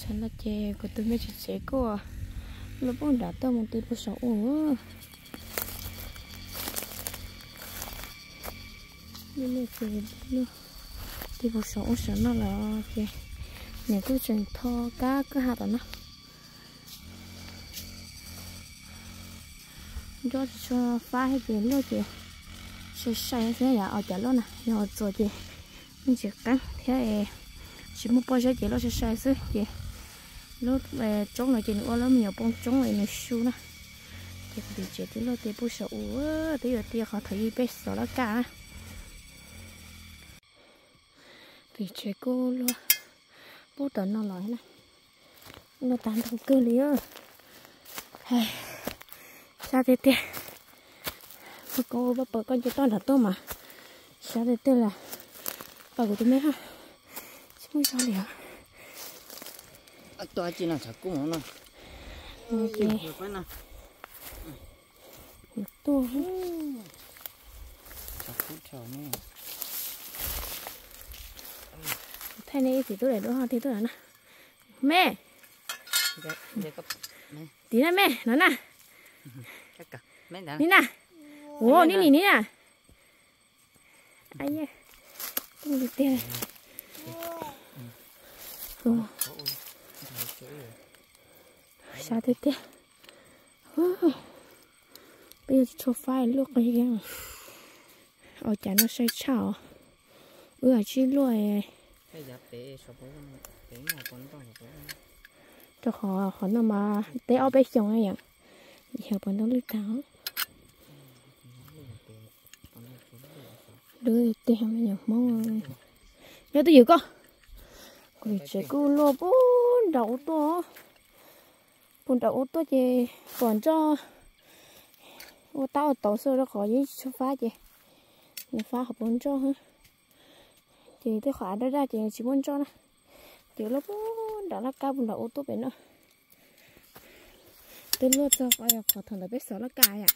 ฉันละเจก็ตัวไม่เฉยก็แล้วพวกด่าตัวมันตีผู้สาวโอ้นี่เลยเจนี่ตีผู้สาวฉันนั่นแหละเจเนี่ยก็ฉันทอก้าก็หาตัวนะยอดชอฟ้าให้เจเลือกเจใช่ใช่ใช่อย่าเอาจัดแล้วนะอย่าเอาตัวเจมันจะกันแค่chỉ một bao giờ chỉ lo sai chứ chị lúc về trống này chị nữa lắm nhiều bông trống này nó xu nè thì chị thì lo thì bút sầu thì giờ thì họ thấy bé sầu lá cả thì chị cô lo bút tận nó lại nè nó tàn thằng cơ liêu hay sao thế thế cô bà con cho to là to mà sao thế thế là bà của tôi mấy ha không sao liền tôi chỉ là chả cũng nó ok to chả cũng chả nè thay này thì tôi để đó thì tôi là nè mẹ tí nữa mẹ nói nè ní nè ồ ní nè anh nhá không được tiền sao thế thế bây giờ cho phai lúc này kìa ở chả nó say chảo ở chi luôn cho họ nó mà té ở bên trong ấy nhỉ giờ bọn nó lưỡi tháo đưa tiền bây giờ mong nhớ tôi giữ con còn chỉ cứ lo bốn đậu to chị còn cho ô tao tàu sơ nó khỏi với số phá chị nó phá học bốn cho hả chị tôi khỏe đó ra chị chỉ bốn cho nè chị lo bốn đậu nó cao bốn đậu to bên nó tôi lo cho phải khỏi thằng là biết sợ nó cài à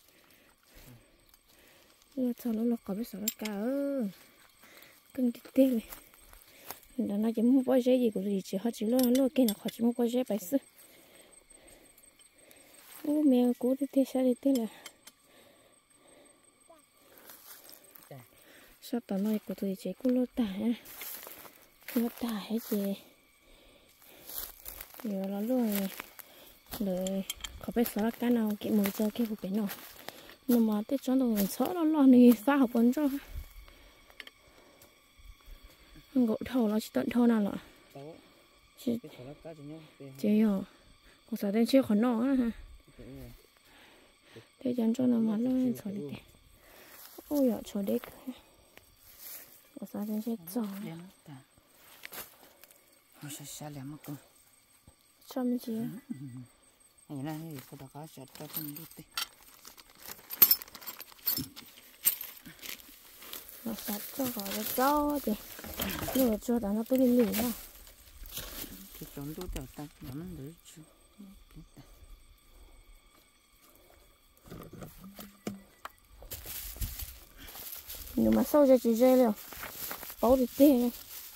lo cho nó khỏi biết sợ nó cài cưng tít này đó nó chỉ muốn bao giờ gì cũng chỉ họ chỉ lo cái nào họ chỉ muốn bao giờ phải xử ô mèo cố thì thế sao đi thế là sao tao nói của tôi chỉ có lo tả hết chị nhiều nó luôn rồi có biết sao cái nào cái mùi cho cái vụ cái nào nhưng mà tết chọn đồ sợ nó lo này phá học vấn cho gỗ thầu nó chỉ tận thâu nào lọ chị hả có sao đây chưa còn nọ ha thế chẳng cho nó mà nó cho đi thế ôi ạ cho đấy có sao đây chưa cho nó sẽ xa lắm mà con cho mình gì này là thì có đặc cá sạch cho con đi tê nó sạch cho gọi là cho chị nhưng cho nó tôi đi lì ha thì chọn tôi đào ta nó đỡ chứ nhưng mà sau giờ chỉ dây liền bảo được tiền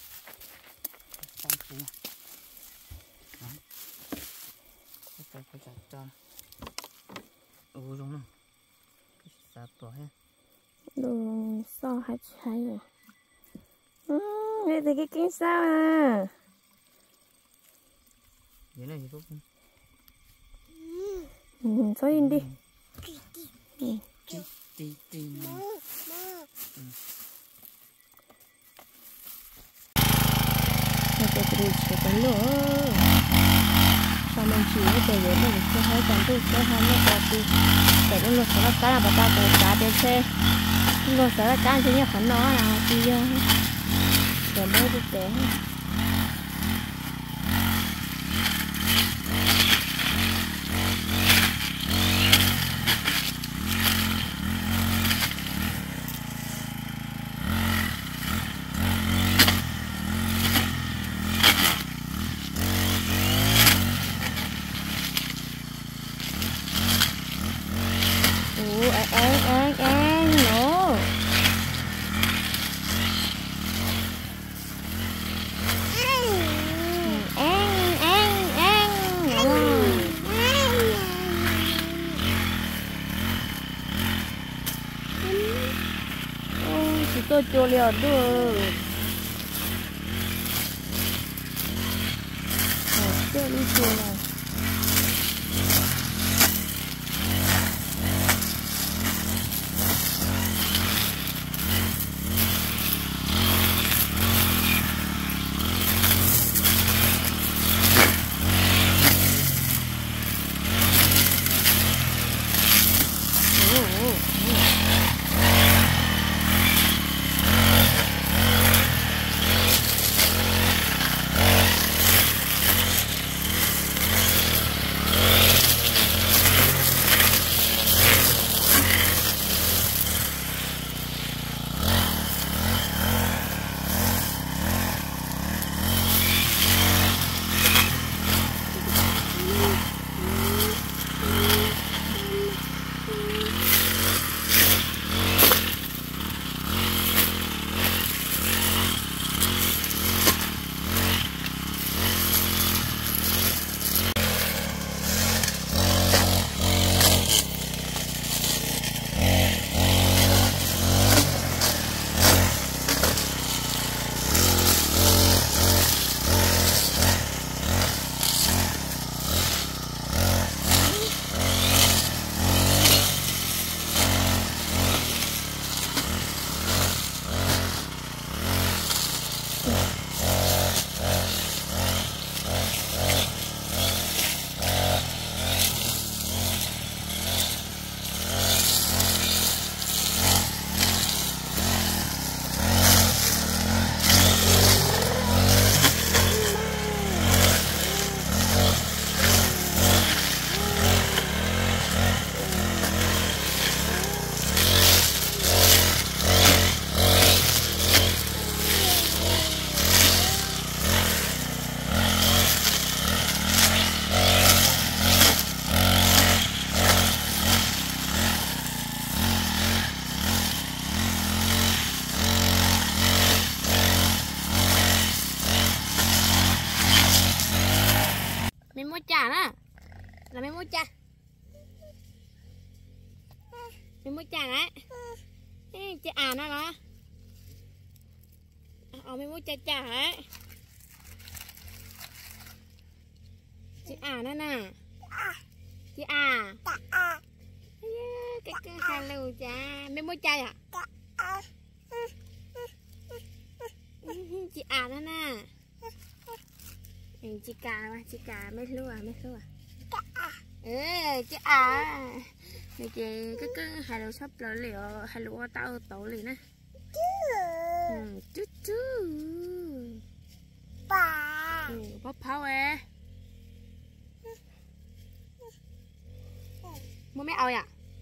phải chặt cho đúng không sạch bỏ ha đồ sao hay rồi đây thì cái kính sao à vậy này thì tốt thôi in đi cái gì cái lửa sao mình chỉ có thể đến được cái hai trăm tư cái hai mươi cái tư để nó lột nó cá là bà ta cũng cá đến xe lột nó cá chỉ như khẩn nó là thì để nó được té lô cho liều đưa chơi đi chơi này mình mua chả đó là mình mua chả đấy chị nó đó mình mua chả đấy chị nó nè chị cái hello cha mình mua chả à chị nó nè chị cà mấy lúa chị này chị cái hai lúa sắp lỡ liệu hai lúa tao tổ liền á chú bắp pháo mua mấy ơi à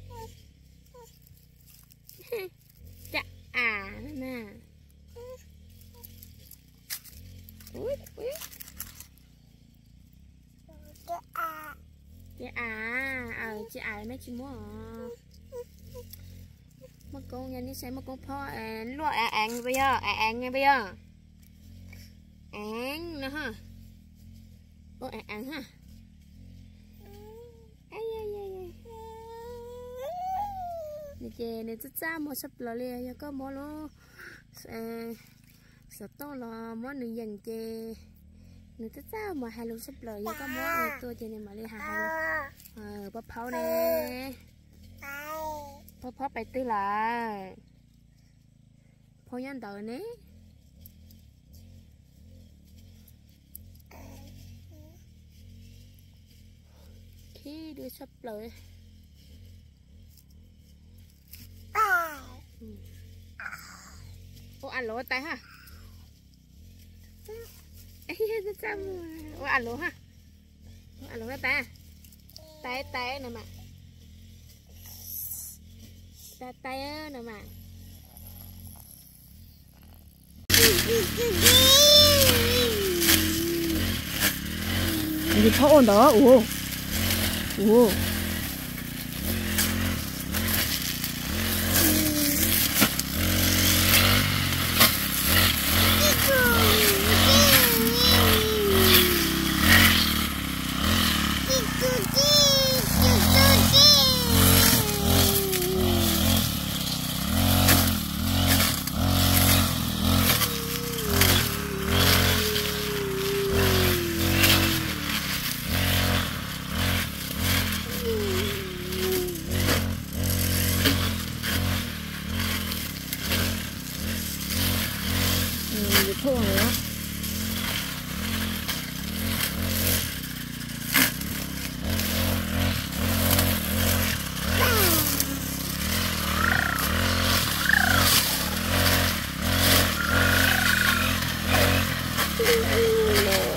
chà nè chị mấy chị mua mà con nghe đi xem mà con phó lo bây giờ nghe bây giờ nữa ha ô ha nè chị nè chút xa một sắp lò lìa có món lo sợ to là món nữ dần chị nè chút xa mà hai lô sắp lò có món tôi chị này mà đi hai bắp pháo nè bắp pháo bài tư là pháo nhân tờ nè khi đưa sắp lời ô ăn lỗ tay ha ô ăn lỗ ha ăn lỗ ta tay nè mà tay nè mà 이게 차온다. 오.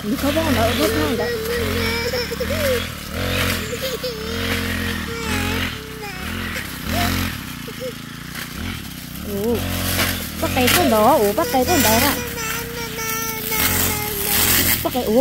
có bông đậu hết này đấy. Bắt cây con đó, bắt cây con đó ạ. Bắt cây,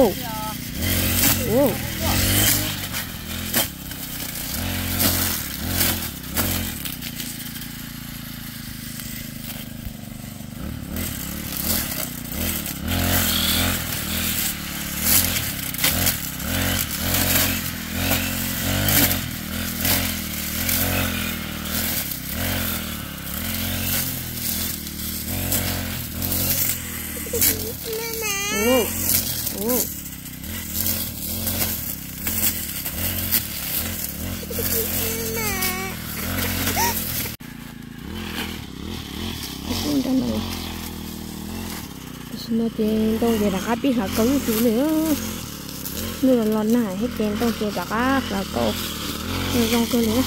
nó tiền tôi về đặt biết là cứng chú nữa là lon này hết tiền tôi về đặt là cô rong cơ nữa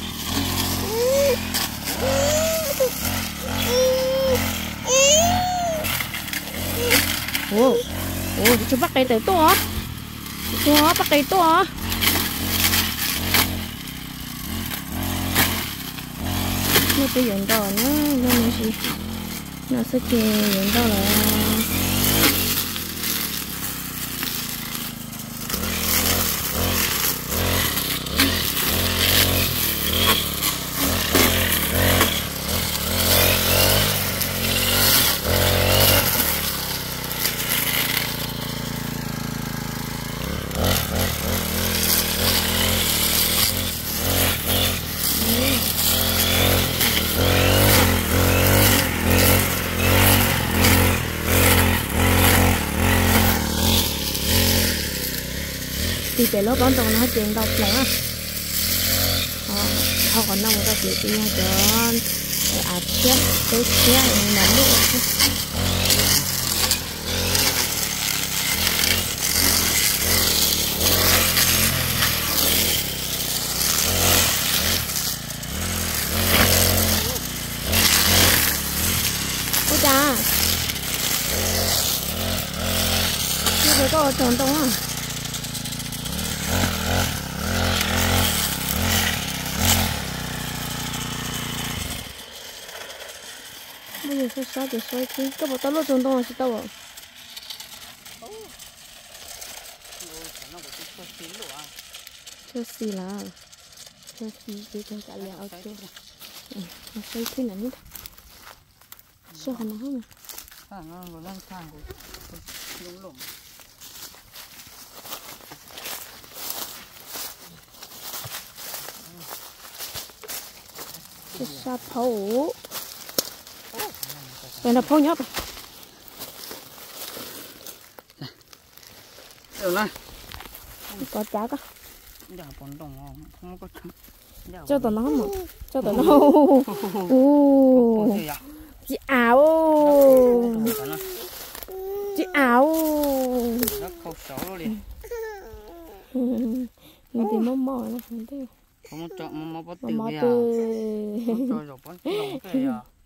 chú bắt cây tới to bắt cây to nó tới dụng đó nó gì nó sẽ chê dụng đó là thì để lúc bán tông nó tiền độc lắm họ còn nông ta chỉ tiền cho chết tới chết nắm được ôi cha như thế có tròn tông à bây giờ sẽ sao để xoay chứ các bộ tao lột tròn tông là sao tao à cho xì là cho xì cái cả lẹo chứ nó xoay thế là như thế sao hả nó không nó còn đang thang lủng lủng cái sa phấu đây là phấu nhóc được rồi có chả có giờ còn đồng không có cho tụi nó mà cho tụi nó chị áo chị áo nó khâu sổ liền nhưng thì nó mò nó không thế không cho mà bắt mò tiêu từ cho rồi bắt tiêu cái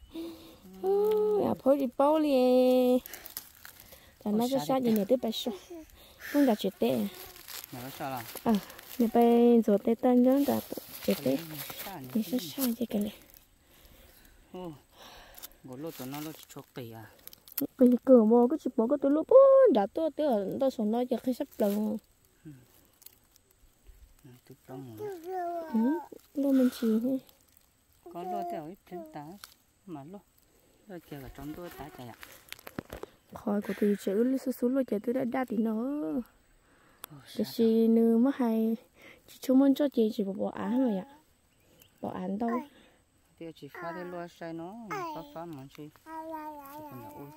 à phơi đi bao liền là nó sẽ sát gì này tới bây giờ không đã chết tệ nó sao là này bây giờ tết tân nhớ đã chết tệ thì sẽ sát gì cái này gỗ lô tụi nó chọc tỉ à bây giờ cửa mò cái chụp mò cái tụi lốp đã tôi tôi xuống nó giờ khi sắp lần tức lắm lô mình chỉ có lô theo ít trên tá mà lô kia ở trong tôi tá chạy ạ khỏi của tôi chữ lý số lô chạy tôi đã đa tí nó để xí nữ mà hay chỉ chúng mình cho chị chỉ bỏ án rồi ạ bỏ án đâu thì chỉ pha để lúa sai nó pha mà chỉ còn là ôi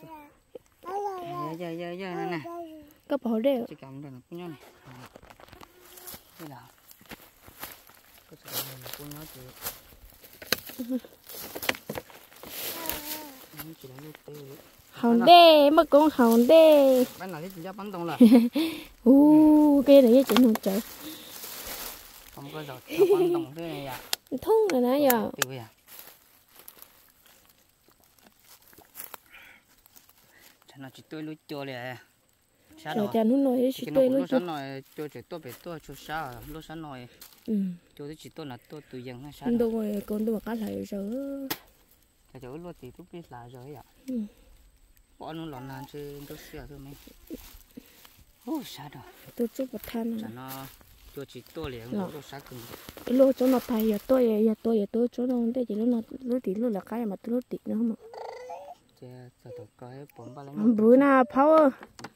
giờ nè có bỏ đều chỉ cầm được cái nhau này đây là cái chỗ này là con nhớ chị chỉ là lúc tê hòn đê mà con hòn đê bán nào thì bắn tông là cái này chỉ một trời không có rồi bắn tông thế này à thông rồi nãy giờ tiêu à nó chỉ tôi lúa chua liền Rồi cha nó nói chỉ tôi luôn. Lúc sáng nói cho chỉ tôi về tôi cho sao lúc sáng nói. Tôi chỉ tôi là tôi tự dưng hay sao. Đâu rồi con tôi cá lại rồi. Chỗ luôn thì lúc biết lại rồi ạ. Bỏ nó lọt nan chứ tôi xỉa thôi mấy. Ô sao đó. Tôi chụp một than. Sao nó tôi chỉ tôi liền lúc sáng cùng. Lúc chỗ nó thay giờ tôi chỗ nó để chỉ lúc tí lúc là cái mà tôi lúc tí nữa không ạ. Giờ tôi coi bốn ba lần. Bữa nào power.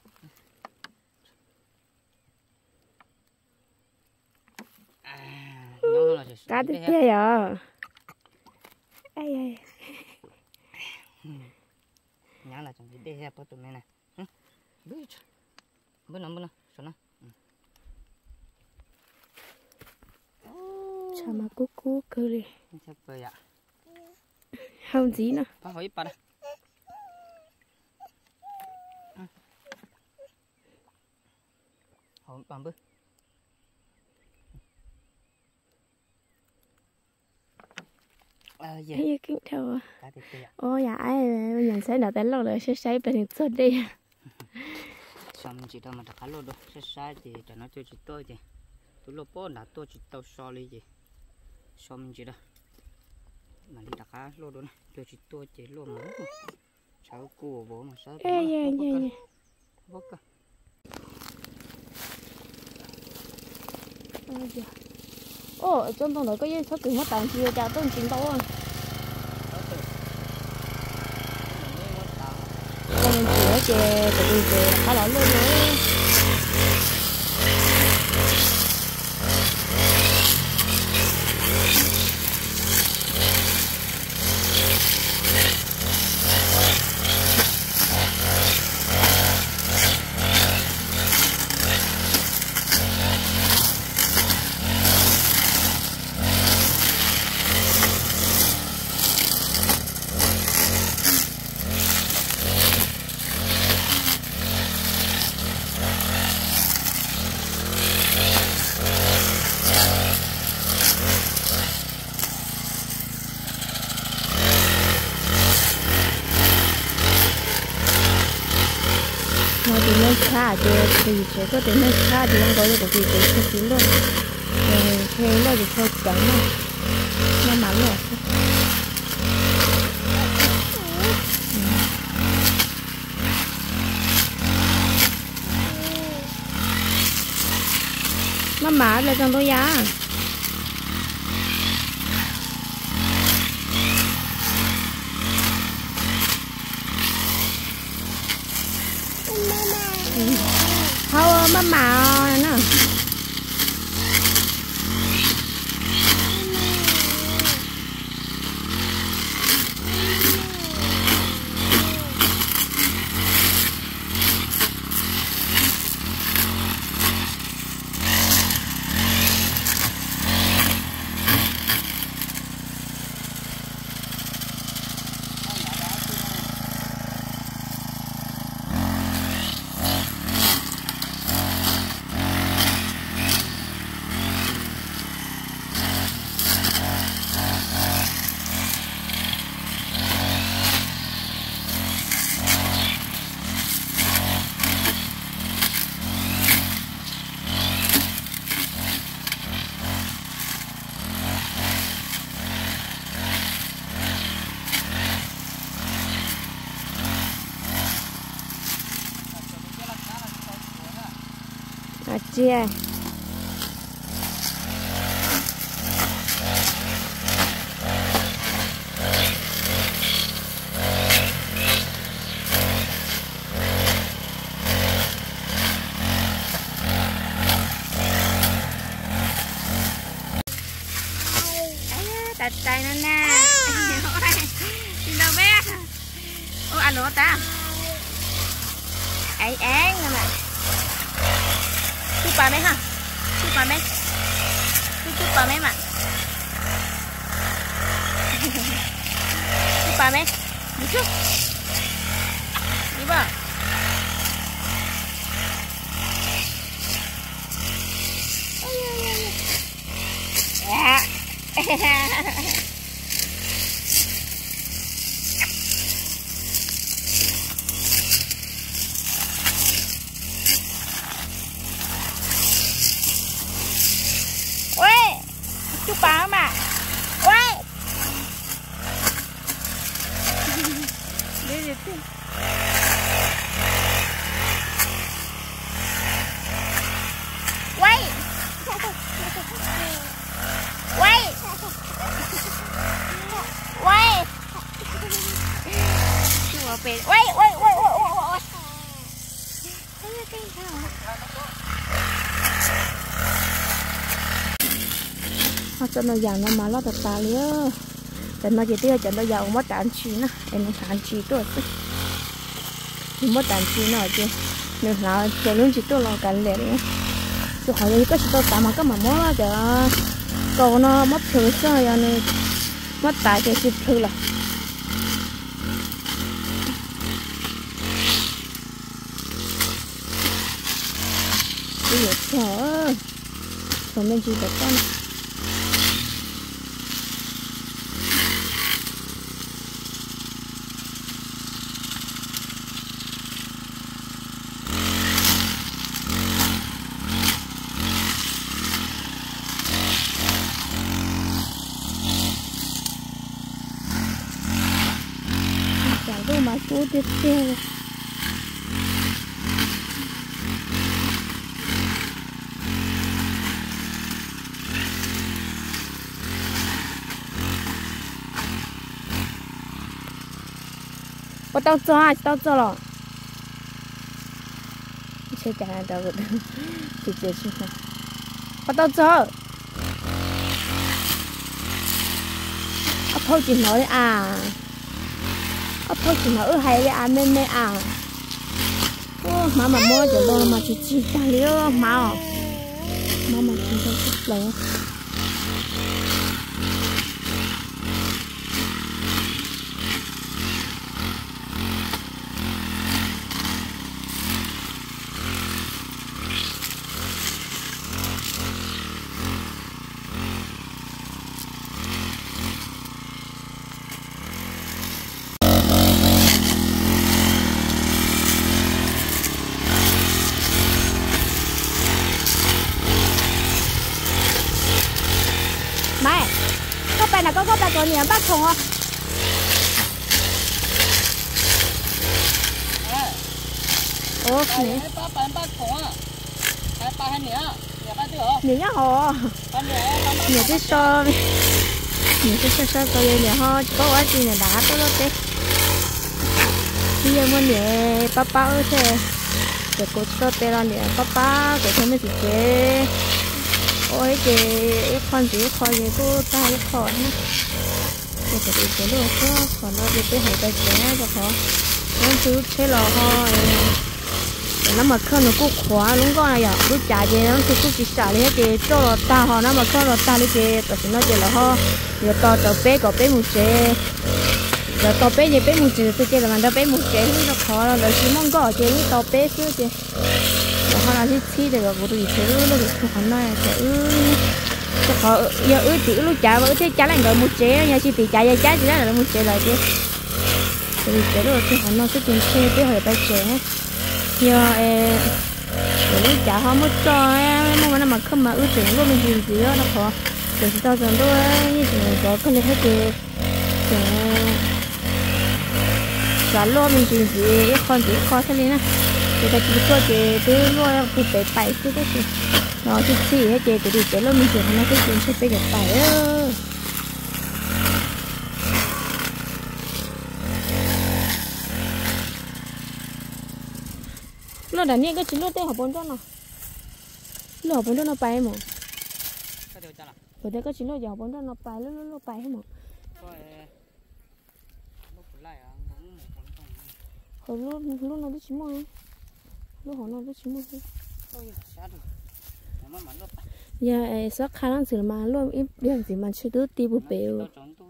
Cá tiếp theo à? Ai. Nhá là chẳng biết để hẹp tụi này này. Bữa nào, sao nó? Chà mà cú cơ đi. Chắc vậy ạ. Không gì nữa. Phải hỏi bà đây. Hỏi bà bữa. Thấy kinh thầu. Ôi dạ ai mình sẽ nào tới lâu rồi sẽ xây bên suốt đi. Xong chỉ đâu mà đặt lô đâu, sẽ sai thì cho nó cho chị tôi thì tôi lô bó đã tôi chỉ tao so đi gì. Xong chỉ đâu mà đi đặt lô đâu này, cho chị tôi chỉ lô mà sao cua bố mà sao bốc cơ. Ồ, trong tông đó có gì sao cứ mất tàn chia cho tôi chính tao à. Mình chữa chè của đi chè khá là luôn nữa. Thì nên xa thì sẽ có thể nên xa thì không có được gì để cho chín luôn. Thế là thì thôi trắng này. Nó mắm rồi. Mama là trong tôi giá. Thôi mama nè. Chia đặt tay nó nè. Đi đâu bé? Ô ăn nữa ta. Ấy án rồi mà. Chụp bà mấy hả? Chụp bà mấy. Chụp bà mấy mà. Chụp bà mấy. Đi chút. Đi bờ. phá mà quay đi đi quay quay quay chùa về quay quay quay quay quay họ cho nó già nó mà nó thật ta liêu cho nó chỉ tiêu cho nó giàu mất tàn chi nữa em nó tàn chi tôi mất tàn chi nữa chứ nếu nào cho luôn chỉ tôi lo cần lẹ đấy tôi hỏi cái gì tôi tạm mà cái mà mất cho cầu nó mất thừa sao giờ này mất tài cho chịu thừa là bây giờ chờ còn bên chị được con mà cô tiếp theo bắt đầu cho rồi chơi chả đâu được thì chơi chứ không bắt đầu cho thôi chỉ nói à thôi chỉ nói hay à men à mà mua cho đồ mà chỉ ta liêu mà chỉ cho chút lấy là có bà có nhiều bác không? Ok. Nhiều nhá hồ. Nhiều cái so. Nhiều cái so coi nhiều ho có quá gì là đá tôi luôn đấy. Bây giờ muốn nhẹ papa ơi thế. Để cô cho tê ra nhẹ papa của tôi mới chỉ chế. Ôi cái con gì cô ta cái con á cái cái cái đồ đó còn nó bị cái hậu tay trẻ cho họ nó thứ thế lò thôi nó mà không nó cũng khóa đúng con này à lúc trả gì nó thì cũng chỉ trả lấy cái cho nó ta họ nó mà không nó ta lấy cái tất nó chỉ là ho giờ to cho bé có bé một chế giờ to bé gì bé một chế tôi chơi là mình đã bé một chế nó khó là chỉ mong có chế to bé chứ chứ họ là chi để vào tụi chế nó được không nói cho họ giờ chỉ lúc trả với thế trả lại rồi một chế nhà chi thì trả giá chỉ là một chế lại chứ tụi chế rồi thì họ nói cái tiền xe tới hồi tay chế giờ lúc trả họ mất cho em mà không mà ưu tiên luôn mình gì đó nó khó để cho rằng tôi như thế có cái này hết thì trả luôn mình gì con chỉ khó thế này người ta chỉ có chế từ luôn cụ thể bảy cái gì nó chỉ hết chế từ chế luôn mình chỉ nó cái chuyện sẽ phải được bảy nó đã nghe cái chuyện lúc tết học bốn trăm nào lúc học bốn trăm nó bảy mà bữa đây cái chuyện lúc học bốn trăm nó bảy lúc bảy hết mà hồi lúc nó biết chín mươi lúc họ nó biết chín mươi giờ sao khá lắm sự mà luôn ít điểm gì mà chưa được đi bộ bèo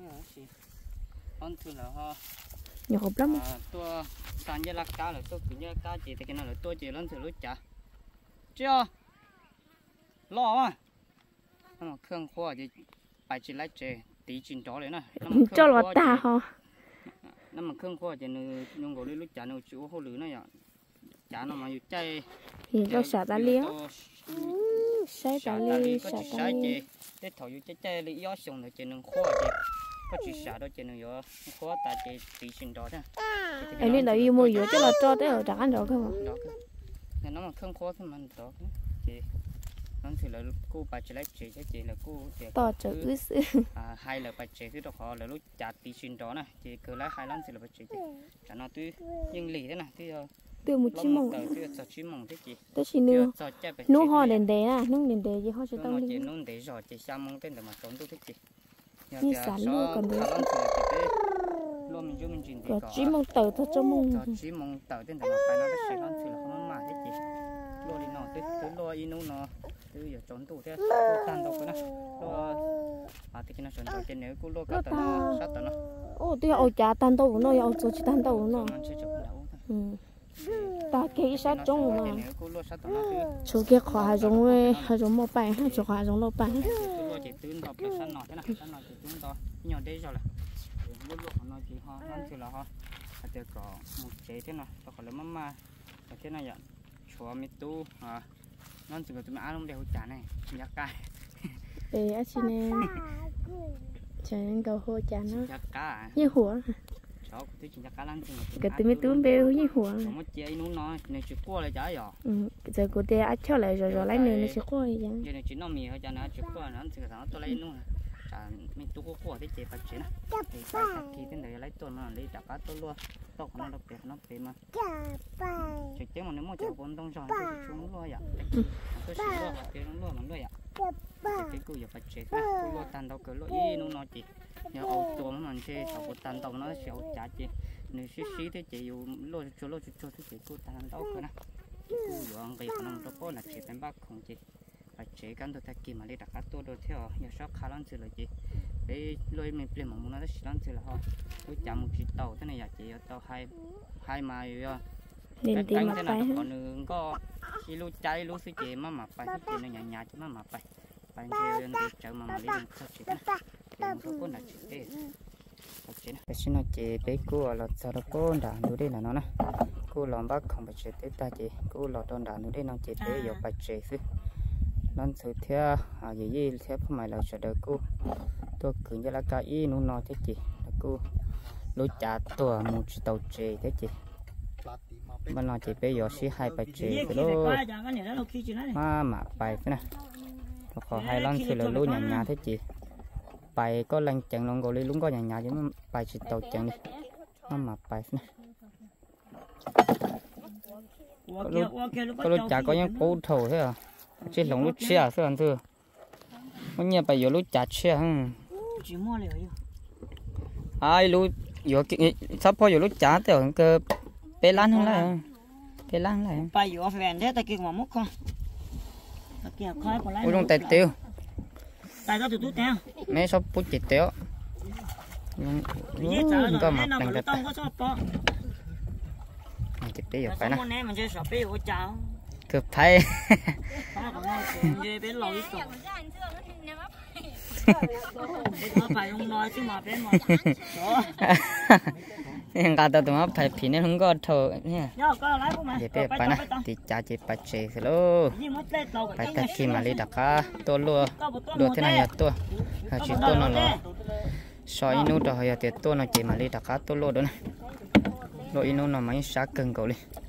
nhỏ hộp lắm tôi sản như là cá là tôi cứ như cá chỉ thì cái nào là tôi chỉ lên thử lúc chả chưa lo à nó mà khương khoa thì phải chỉ lấy chè tí chín chó đấy này cho lọt ta hả nó mà khương khoa thì nó ngồi đi lúc chả nó chịu hô lử này ạ chả nó màอยู่ใจ thì cho xả ta liếng xay ta liếng xả ta liếng cái thầu như chơi lý do xong rồi chơi nương khoa thì có chỉ xả đó chơi nương gió khoa ta chơi tí xin đó thôi anh nên là yêu mua gió chứ là cho tới ở trả đó không nên nó mà không khoa thì mình đó thì nó thì là cô bà chỉ lấy chỉ là cô to chữ hai là bà chỉ thứ đó họ là lúc chặt tí xin đó này thì cứ lấy hai lần thì là bà chỉ chả nó tuy nhưng lì thế này thì từ một chim mông thế chị tới chỉ nương nung hoa đèn đèn à nung đèn đèn gì hoa sẽ tao đi nung để rồi chị sao mông tên là mà trốn tôi thích chị như sản luôn còn đấy có chim mông tờ thôi cho mông chim mông tờ tên là mà phải nó sẽ nó thì là không mà thế chị lo đi nó tới lo inu nó từ giờ trốn tôi thế tan đâu cái nó thì cái nó trốn tôi trên nếu cô lo cả tờ nó sát tờ nó ô tôi ở nhà tan đâu nó ở chỗ chỉ tan đâu nó ta cái sát trong mà chỗ kia khóa giống một bài hay chỗ khóa giống một bài chỉ tướng đọc được sẵn nọ thế này sẵn nọ chỉ tướng to nhỏ đấy rồi là lúc nó chỉ ho nó chỉ là ho để có một chế thế này có khỏi là mama thế này vậy chúa mi tu nó chỉ có tụi ăn không đều chả này nhắc cay để anh xin em chẳng cầu hô chả nó nhắc cá như hủa cái tụi mình tụi béo như hùa một chế nó này chỉ qua lại trái rồi giờ cô té ăn cho lại rồi lấy nữa nó chỉ qua vậy giờ này chỉ nó mì thôi cho nó chỉ qua nó chỉ có tôi lấy luôn mình tu có qua cái chế bạch chế này thì phải khi thế này lấy tôi nó lấy trả cá tôi luôn tôi nó đặc biệt nó phải mà chỉ chế mà nếu mà chịu bốn đông rồi tôi xuống luôn vậy tôi xuống luôn cái nó luôn mà luôn vậy cái cô giờ bạch chế cái cô lo tan đâu cái lo y nó chỉ nhờ ô tô mà mình chơi tàu tan đâu nó sẽ trả chị nếu xí thế chị dùng lo cho thế chị cô tan đâu cái này cô dùng cái khả năng đó có là chị đánh bắt không chị và chị căn tôi thay kìm mà đi đặt cá tôi đồ theo nhờ shop khá lắm chứ là chị để lôi mình plei mà muốn nó xí lắm chứ là họ tôi chạm một chiếc tàu thế này là chị tàu hai mà cái cánh thế nào còn nữa có khi lúc cháy lúc xí chị mà phải chị nó nhà chứ mà phải chơi lên đi chợ mà đi sao chị này một con là chị cái xin nó chị bé cô là sao đó cô đã nuôi đây là nó nè cô làm bác không phải chơi tết ta chị cô là đòn đã nuôi đây nó chị bé giờ phải chơi chứ nó sự theo gì theo phong mày là sợ đợi cô tôi cứ như là cái ý nó thế chị cô lối trả tôi một tàu chơi thế chị mà nó chị bé giờ xí hai phải chơi cái đó mà phải thế này có hai lần thì là lối nhà thế chị bài có lần chẳng lòng gọi luôn có nhà chứ mà bài chỉ tàu chẳng đi mà bài này có lúc chả có những cố thầu thế à chỉ lòng lúc chia sao anh thưa có nhiều bài giờ lúc chả chia ai lúc giờ sắp có giờ lúc chả thì cái bé lan hơn lại bé lan lại bài giờ phèn thế ta kia mà múc không ôi trong tay tiêu tại sao tụi tôi theo mấy shop bút chỉ tiêu có mặt đằng đặt chỉ tiêu phải nè cực thay người ta tụi nó phải phí nên không có thở nha để bé phải nè thì trả chỉ phải chơi rồi phải tập khi mà đi đặt cá tôi luôn đồ thế này là tôi chỉ tôi nó là soi inu rồi thì tôi nó chỉ mà đi đặt cá tôi luôn đó này rồi inu nó mới sát cân cầu đi